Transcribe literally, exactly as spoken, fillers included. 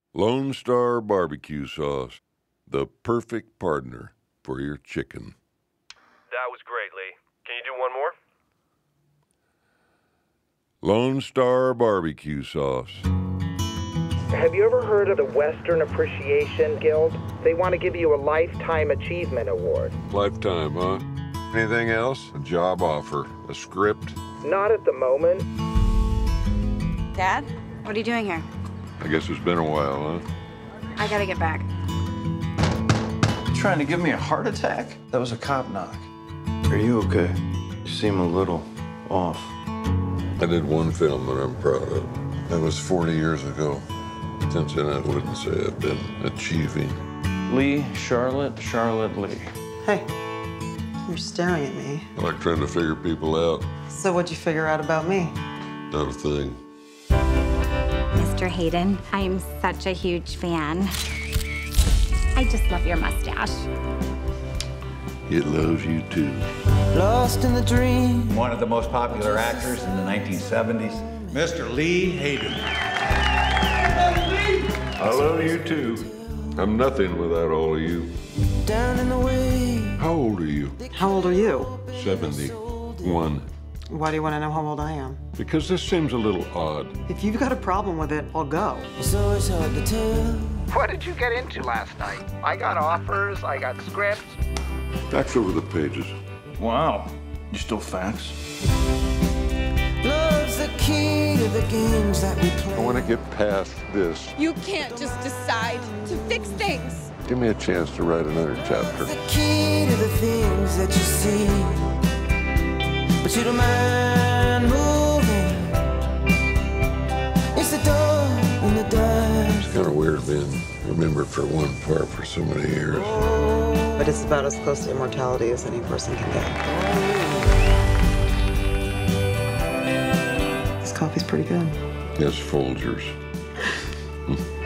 Lone Star barbecue sauce, the perfect partner for your chicken. That was great, Lee. Can you do one more? Lone Star barbecue sauce. Have you ever heard of the Western Appreciation Guild? They want to give you a Lifetime Achievement Award. Lifetime, huh? Anything else? A job offer, a script? Not at the moment. Dad, what are you doing here? I guess it's been a while, huh? I gotta get back. You trying to give me a heart attack? That was a cop knock. Are you okay? You seem a little off. I did one film that I'm proud of. That was forty years ago. Since then, I wouldn't say I've been achieving. Lee, Charlotte, Charlotte, Lee. Hey, you're staring at me. I like trying to figure people out. So what'd you figure out about me? Not a thing. Mister Hayden, I am such a huge fan. I just love your mustache. It loves you too. Lost in the dream. One of the most popular actors in the nineteen seventies, Mister Lee Hayden. I love you too. I'm nothing without all of you. Down in the way. How old are you? How old are you? seventy-one. Why do you want to know how old I am? Because this seems a little odd. If you've got a problem with it, I'll go. It's always hard to tell. What did you get into last night? I got offers, I got scripts. Fax over the pages. Wow. You still fax? Love's the key to the games that we play. I want to get past this. You can't just decide to fix things. Give me a chance to write another chapter. The key to the things that you see. But you don't mind moving. It's the door in the dark. It's kind of weird being remembered for one part for so many years. But it's about as close to immortality as any person can get. This coffee's pretty good. Yes, Folgers.